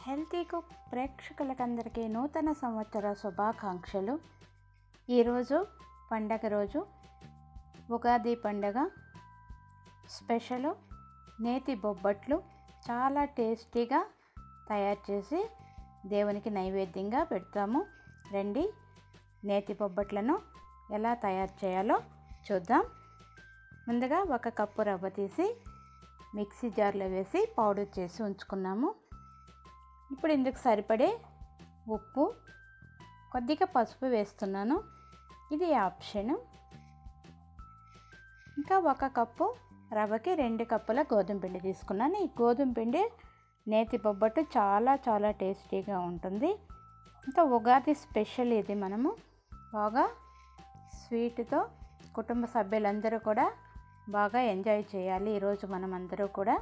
Healthy cook ప్రేక్షకులకందరికీ నూతన సంవత్సర శుభాకాంక్షలు. ఈరోజు పండగ రోజు, ఉగాది పండగ స్పెషల్ నేతి బొబ్బట్లు చాలా టేస్టీగా తయారు చేసి దేవునికి నైవేద్యంగా పెడతాము. రండి, నేతి బొబ్బట్లను ఎలా తయారు చేయాలో చూద్దాం. ముందుగా 1 కప్పు రవ్వ తీసి మిక్సీ జార్లో వేసి పౌడర్ చేసి ఉంచుకున్నాము. ఇప్పుడు ఇందుకు సరిపడే ఉప్పు, కొద్దిగా పసుపు వేస్తున్నాను, ఇది ఆప్షన్. ఇంకా 1 కప్పు రవ్వకి 2 కప్పుల గోధుమ పిండి తీసుకున్నాను. ఈ గోధుమ పిండి నేతి బొబ్బట్టు చాలా చాలా టేస్టీగా ఉంటుంది. ఇంకా ఉగాది స్పెషల్ ఇది. మనము బాగా స్వీట్తో కుటుంబ సభ్యులందరూ కూడా బాగా ఎంజాయ్ చేయాలి ఈరోజు మనమందరూ కూడా.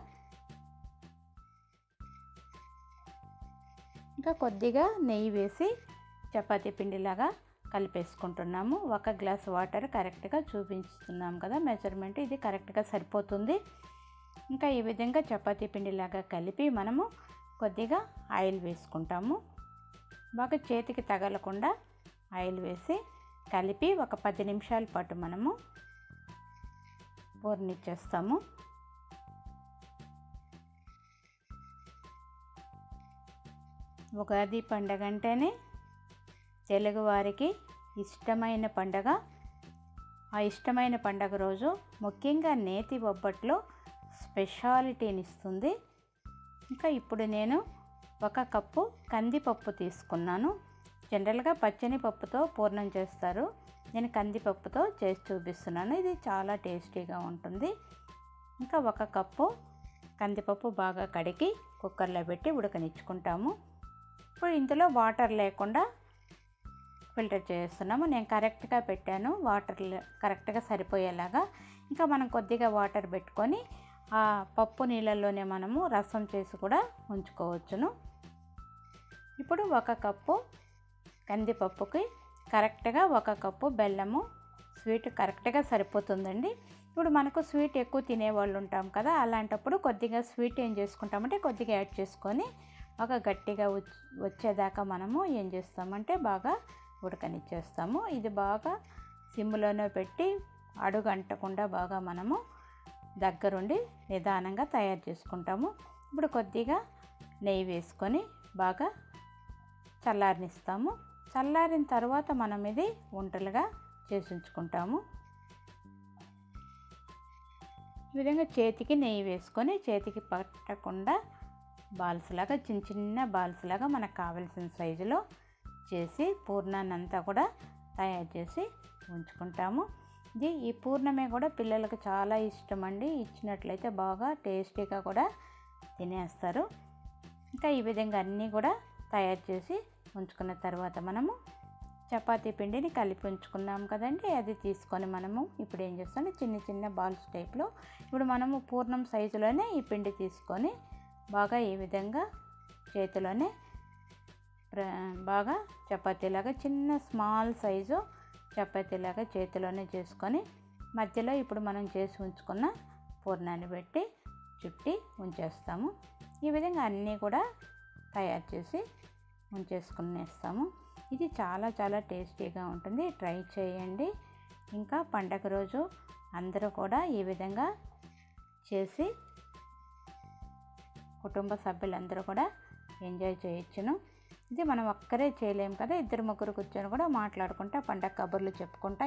ఇంకా కొద్దిగా నెయ్యి వేసి చపాతీ పిండిలాగా కలిపేసుకుంటున్నాము. 1 గ్లాస్ వాటర్ కరెక్ట్గా చూపిస్తున్నాం కదా, మెజర్మెంట్ ఇది కరెక్ట్గా సరిపోతుంది. ఇంకా ఈ విధంగా చపాతీ పిండిలాగా కలిపి మనము కొద్దిగా ఆయిల్ వేసుకుంటాము. బాగా చేతికి తగలకుండా ఆయిల్ వేసి కలిపి ఒక 10 నిమిషాల పాటు మనము పూర్ణిచ్చేస్తాము. ఉగాది పండగ అంటేనే తెలుగువారికి ఇష్టమైన పండగ. ఆ ఇష్టమైన పండగ రోజు ముఖ్యంగా నేతి బొబ్బట్లో స్పెషాలిటీని ఇస్తుంది. ఇంకా ఇప్పుడు నేను 1 కప్పు కందిపప్పు తీసుకున్నాను. జనరల్గా పచ్చని పప్పుతో పూర్ణం చేస్తారు, నేను కందిపప్పుతో చేసి చూపిస్తున్నాను. ఇది చాలా టేస్టీగా ఉంటుంది. ఇంకా 1 కప్పు కందిపప్పు బాగా కడిగి కుక్కర్లో పెట్టి ఉడకనిచ్చుకుంటాము. ఇప్పుడు ఇందులో వాటర్ లేకుండా ఫిల్టర్ చేస్తున్నాము. నేను కరెక్ట్గా పెట్టాను, వాటర్ కరెక్ట్గా సరిపోయేలాగా. ఇంకా మనం కొద్దిగా వాటర్ పెట్టుకొని ఆ పప్పు నీళ్ళల్లోనే మనము రసం చేసి కూడా ఉంచుకోవచ్చును. ఇప్పుడు 1 కప్పు కందిపప్పుకి కరెక్ట్గా 1 కప్పు బెల్లము, స్వీట్ కరెక్ట్గా సరిపోతుందండి. ఇప్పుడు మనకు స్వీట్ ఎక్కువ తినేవాళ్ళు ఉంటాం కదా, అలాంటప్పుడు కొద్దిగా స్వీట్ ఏం చేసుకుంటామంటే కొద్దిగా యాడ్ చేసుకొని ఒక గట్టిగా వచ్చేదాకా మనము ఏం చేస్తామంటే బాగా ఉడకనిచ్చేస్తాము. ఇది బాగా సిమ్లోనే పెట్టి అడుగు అంటకుండా బాగా మనము దగ్గరుండి నిదానంగా తయారు చేసుకుంటాము. ఇప్పుడు కొద్దిగా నెయ్యి వేసుకొని బాగా చల్లారనిస్తాము. చల్లారిన తర్వాత మనం ఇది ఉంటలుగా చేసి ఉంచుకుంటాము. ఈ విధంగా చేతికి నెయ్యి వేసుకొని చేతికి పట్టకుండా బాల్స్ లాగా చిన్న చిన్న బాల్స్ లాగా మనకు కావాల్సిన సైజులో చేసి పూర్ణాన్ని అంతా కూడా తయారు చేసి ఉంచుకుంటాము. ఈ పూర్ణమే కూడా పిల్లలకు చాలా ఇష్టం అండి. ఇచ్చినట్లయితే బాగా టేస్టీగా కూడా తినేస్తారు. ఇంకా ఈ విధంగా అన్నీ కూడా తయారు చేసి ఉంచుకున్న తర్వాత మనము చపాతీ పిండిని కలిపి ఉంచుకున్నాం కదండి, అది తీసుకొని మనము ఇప్పుడు ఏం చేస్తామంటే చిన్న చిన్న బాల్స్ టైప్లో ఇప్పుడు మనము పూర్ణం సైజులోనే ఈ పిండి తీసుకొని బాగా ఈ విధంగా చేతిలోనే బాగా చపాతీలాగా చిన్న స్మాల్ సైజు చపాతీలాగా చేతిలోనే చేసుకొని మధ్యలో ఇప్పుడు మనం చేసి ఉంచుకున్న పూర్ణాన్ని పెట్టి చుట్టి ఉంచేస్తాము. ఈ విధంగా అన్నీ కూడా తయారు చేసి ఉంచేసుకునేస్తాము. ఇది చాలా చాలా టేస్టీగా ఉంటుంది, ట్రై చేయండి. ఇంకా పండగ రోజు అందరూ కూడా ఈ విధంగా చేసి కుటుంబ సభ్యులందరూ కూడా ఎంజాయ్ చేయొచ్చును. ఇది మనం ఒక్కరే చేయలేము కదా, 2-3 కూర్చొని కూడా మాట్లాడుకుంటా పండగ కబుర్లు చెప్పుకుంటా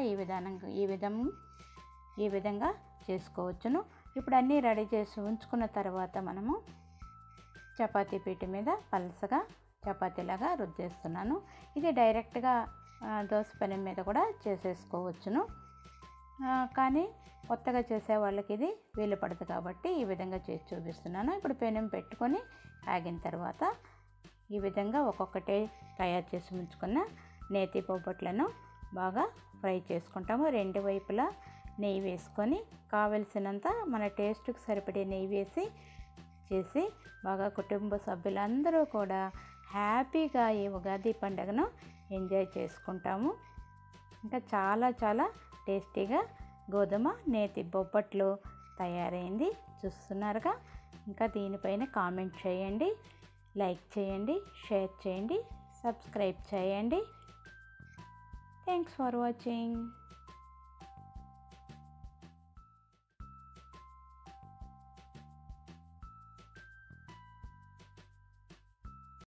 ఈ విధంగా చేసుకోవచ్చును. ఇప్పుడు అన్నీ రెడీ చేసి ఉంచుకున్న తర్వాత మనము చపాతీ పీట మీద పలసగా చపాతీలాగా రుద్దేస్తున్నాను. ఇది డైరెక్ట్గా దోశ పెనం మీద కూడా చేసేసుకోవచ్చును, కానీ కొత్తగా చేసే వాళ్ళకి ఇది వీలు పడదు కాబట్టి ఈ విధంగా చేసి చూపిస్తున్నాను. ఇప్పుడు పెనం పెట్టుకొని ఆగిన తర్వాత ఈ విధంగా ఒక్కొక్కటే తయారు చేసి ఉంచుకున్న నేతి బొబ్బట్లను బాగా ఫ్రై చేసుకుంటాము. 2 వైపులా నెయ్యి వేసుకొని కావలసినంత మన టేస్ట్కి సరిపడే నెయ్యి వేసి చేసి బాగా కుటుంబ సభ్యులందరూ కూడా హ్యాపీగా ఈ ఉగాది పండుగను ఎంజాయ్ చేసుకుంటాము. ఇంకా చాలా చాలా టేస్టీగా గోధుమ నేతి బొబ్బట్లు తయారైంది, చూస్తున్నారుగా. ఇంకా దీనిపైన కామెంట్ చేయండి. లైక్ చేయండి, షేర్ చేయండి, సబ్స్క్రైబ్ చేయండి. Thanks for watching.